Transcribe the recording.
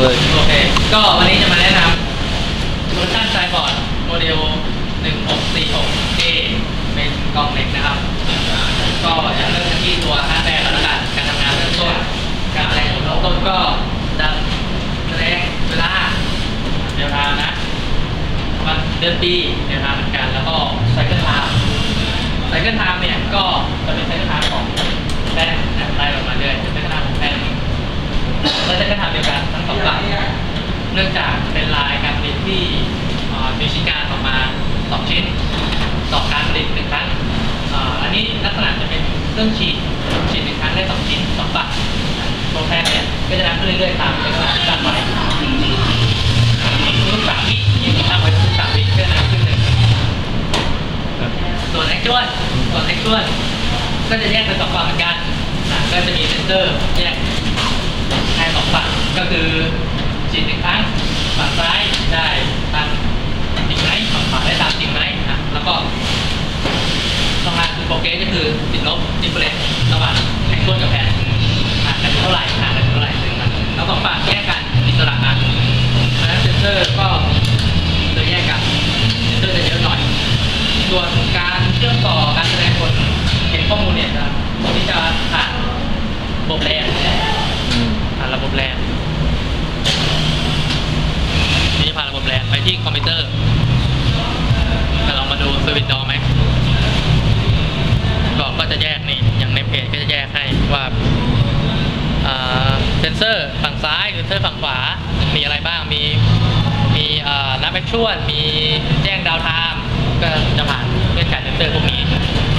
เลยโอเคก็วันนี้จะมาแนะนำโซลูชันไซบอร์ดโมเดล 1646A เป็นกล่องเหล็กนะครับก็จะเริ่มกันที่ตัวฮาร์ดแวร์แล้วกันการทำงานเริ่มต้นการแสดงผลเริ่มต้นก็จะแสดงเวลาเดือนนะวันเดือนปีเดือนเหมือนกันแล้วก็ไซเคิลไทม์เนี่ยก็จะเป็นไซเคิลไทม์ของแป้งไล่ลงมาเรื่อยเป็นไซเคิลไทม์ของแป้งและไซเคิลไทม์เดียวกันทั้งสองฝั่งเนื่องจากเป็นลายการผลิตที่มีชิ้นงานออกมา2ชิ้นต่อการผลิต1ครั้งอันนี้ลักษณะจะเป็นเครื่องฉีด1ครั้งได้2ชิ้น2ฝั่งตัวแพนเนี่ยก็จะนำขึ้นเรื่อยๆตามเป็นขนาดที่ตั้งไว้ทุก3 วิยังตั้งไว้ทุก3 วิเพื่อนำขึ้น1ส่วน actual ก็จะแยกเป็น2ฝั่งเหมือนกันก็จะมีเซนเซอร์แยกให้2ฝั่งก็คือฉีด1ครั้งฝั่งซ้ายได้ตามจริงไหมฝั่งขวาได้ตามจริงไหมแล้วก็ช่องทางคือโปรเกรสก็คือติดลบดิฟเฟอเรนซ์ระหว่างแผงต้นกับแผงห่างกันเท่าไหร่ซึ่งมันแล้ว2ฝั่งแยกกันอิสระกันแล้วเซนเซอร์ก็จะแยกกันเซนเซอร์จะเยอะหน่อยส่วนการเชื่อมต่อการแสดงผลเห็นข้อมูลเนี่ยที่จะผ่านระบบแลนนี่จะผ่านระบบแลนไปที่คอมพิวเตอร์เราลองมาดูสวิตช์ดอไหมก็จะแยกนี่อย่างในเพจก็จะแยกให้ว่าเซนเซอร์ฝั่งซ้ายเซนเซอร์ฝั่งขวามีอะไรบ้างมีนับแอคชวลมีแจ้งดาวไทม์ก็จะผ่านเงื่อนไขเซนเซอร์พวกนี้